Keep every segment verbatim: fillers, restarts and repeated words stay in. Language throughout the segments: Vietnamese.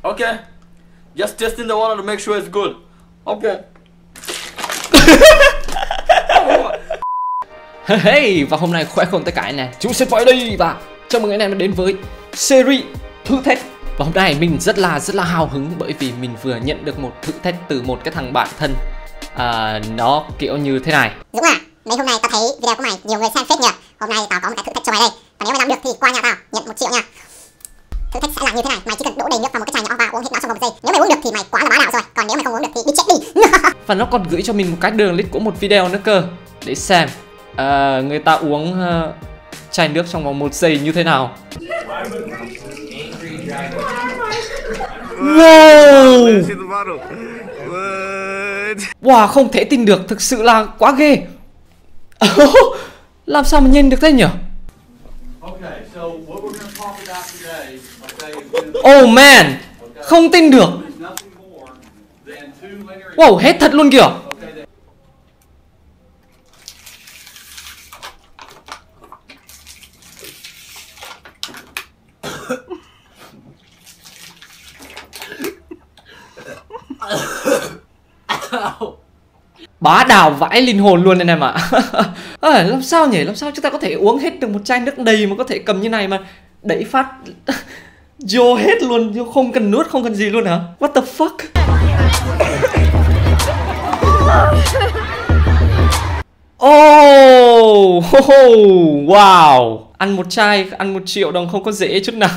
Okay. Just testing the water to make sure it's good. Okay. Hey, và hôm nay khỏe không tất cả anh em, chúng sẽ phải đây và chào mừng anh em đến với series thử thách. Và hôm nay mình rất là rất là hào hứng bởi vì mình vừa nhận được một thử thách từ một cái thằng bạn thân. À, nó kiểu như thế này. Dũng à, mấy hôm nay tao thấy video của mày nhiều người xem phết nhỉ. Hôm nay tao có một cái thử thách cho mày đây. Và nếu mày làm được thì qua nhà tao nhận một triệu nha. Thử thách sẽ là như thế này, mày chỉ cần đổ đầy nước vào một cái chai nhỏ và uống hết nó trong vòng một giây. Nếu mày uống được thì mày quá là bá đạo rồi, còn nếu mày không uống được thì đi chết đi. Và nó còn gửi cho mình một cái đường link của một video nữa cơ. Để xem à, người ta uống uh, chai nước trong vòng một giây như thế nào. Wow. Wow, không thể tin được, thực sự là quá ghê. Làm sao mà nhìn được thế nhỉ? Oh man, không tin được. Wow, hết thật luôn kìa. Bá đào vãi linh hồn luôn anh em ạ. À, làm sao nhỉ? Làm sao chúng ta có thể uống hết được một chai nước đầy mà có thể cầm như này mà đẩy phát vô hết luôn, vô không cần nuốt, không cần gì luôn hả? What the fuck? Oh, oh, oh, wow. Ăn một chai, ăn một triệu đồng không có dễ chút nào.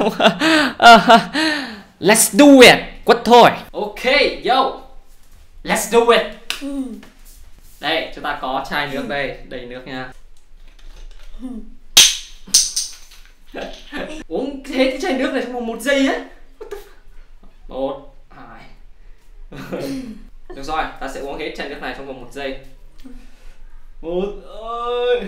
Let's do it. Quất thôi. Ok, yo. Let's do it. Đây, chúng ta có chai nước đây, đầy nước nha. Uống hết cái chai nước này trong vòng một giây á. Một, hai. Được rồi, ta sẽ uống hết chai nước này trong vòng một giây. Một ơi.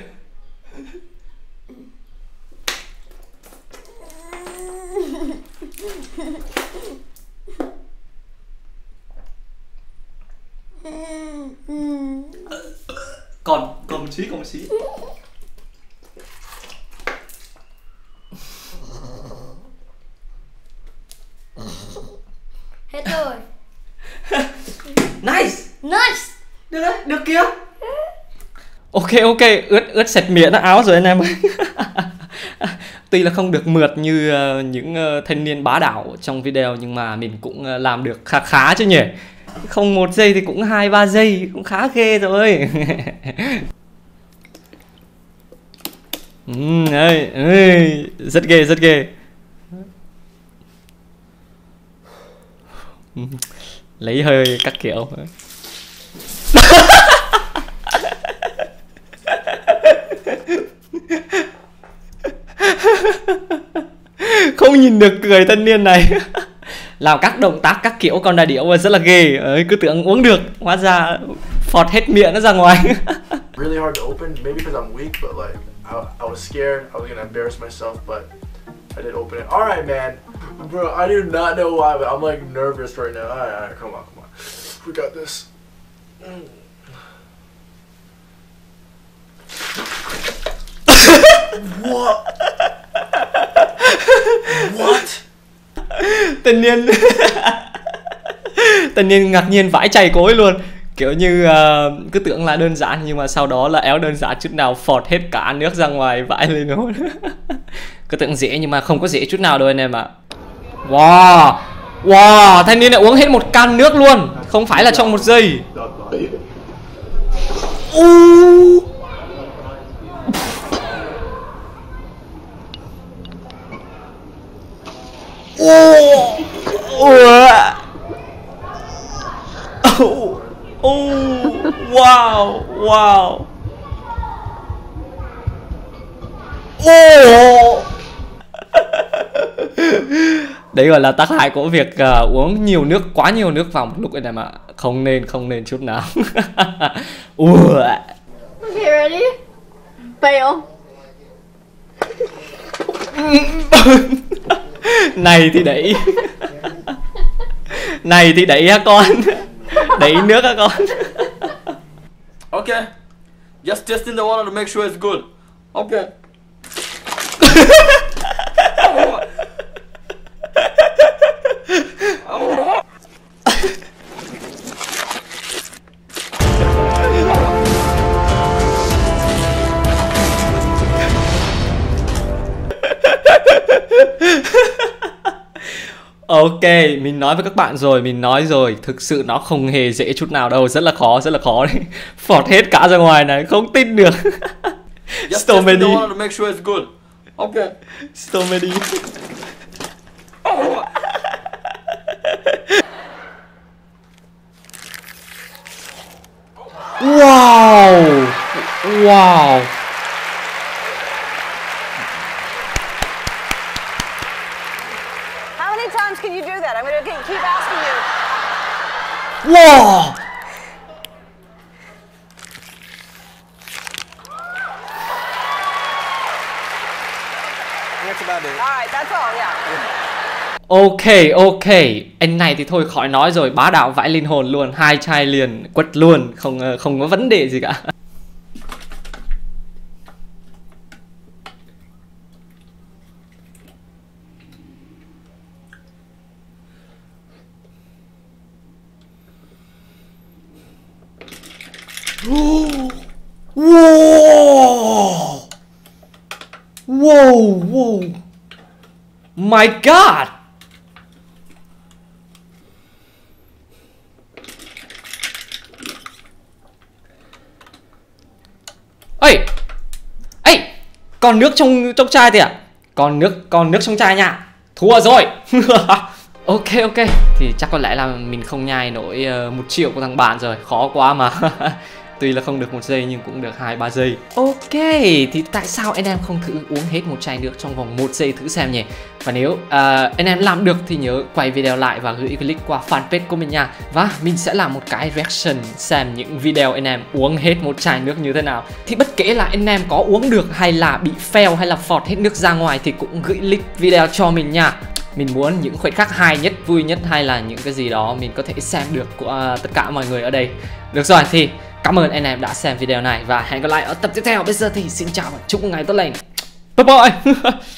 Còn, còn một xí, còn một xí. Hết rồi. Nice. Nice. Được đấy, được kìa. Ok, ok, ướt, ướt sạch miệng nó áo rồi anh em ơi. Tuy là không được mượt như uh, những uh, thanh niên bá đạo trong video, nhưng mà mình cũng uh, làm được khá khá chứ nhỉ. Không một giây thì cũng hai ba giây, cũng khá ghê rồi. Ừ, ơi, ơi, rất ghê, rất ghê. Lấy hơi các kiểu. Không nhìn được cười thanh niên này. Làm các động tác các kiểu con đà điểu mà rất là ghê. Ấy, cứ tưởng uống được, hóa ra phọt hết miệng nó ra ngoài. Really hard to open, maybe because I'm weak, but like I, I was scared I was gonna embarrass myself, but I did open it. All right, man, bro. I do not know why, but I'm like nervous right now. All right, all right, come on, come on. We got this. What? What? Tân niên Tân niên ngạc nhiên vãi chày cối luôn. Kiểu như uh, cứ tưởng là đơn giản, nhưng mà sau đó là éo đơn giản chút nào, phọt hết cả nước ra ngoài vãi lên luôn. Cứ tưởng dễ nhưng mà không có dễ chút nào đâu anh em ạ. Wow. Wow, thanh niên này uống hết một can nước luôn, không phải là trong một giây. Uh. Oh. Oh. Oh. Wow. Wow. Oh. Đấy gọi là tác hại của việc uh, uống nhiều nước, quá nhiều nước vào một lúc này mà không nên, không nên chút nào. uh. Okay, ready? Fail. Này thì đẩy. Này thì đẩy hả con. Đẩy nước hả con. Okay. Just testing the water to make sure it's good. Okay. Ok, mình nói với các bạn rồi, mình nói rồi, thực sự nó không hề dễ chút nào đâu, rất là khó, rất là khó đấy. Phọt hết cả ra ngoài này, không tin được. Just So test in the many. water to make sure it's good. Okay. So many. Wow. Wow. How many times can you do that? I'm going to keep asking you. Wow. That's about it. All right, that's all, yeah. Ok, ok. Anh này thì thôi khỏi nói rồi, bá đạo vãi linh hồn luôn, hai chai liền, quất luôn, không không có vấn đề gì cả. Wow. Wow, wow. My God. Ê. Ê, còn nước trong trong chai thì à? Còn nước còn nước trong chai nha. Thua rồi. Ok ok, thì chắc có lẽ là mình không nhai nổi uh, một triệu của thằng bạn rồi, khó quá mà. Tuy là không được một giây nhưng cũng được hai ba giây. Ok, thì tại sao anh em không thử uống hết một chai nước trong vòng một giây thử xem nhỉ? Và nếu uh, anh em làm được thì nhớ quay video lại và gửi clip qua fanpage của mình nha. Và mình sẽ làm một cái reaction xem những video anh em uống hết một chai nước như thế nào. Thì bất kể là anh em có uống được hay là bị fail hay là phọt hết nước ra ngoài thì cũng gửi link video cho mình nha. Mình muốn những khoảnh khắc hay nhất, vui nhất hay là những cái gì đó mình có thể xem được của uh, tất cả mọi người ở đây. Được rồi, thì cảm ơn anh em đã xem video này và hẹn gặp lại ở tập tiếp theo. Bây giờ thì xin chào và chúc một ngày tốt lành. Bye bye.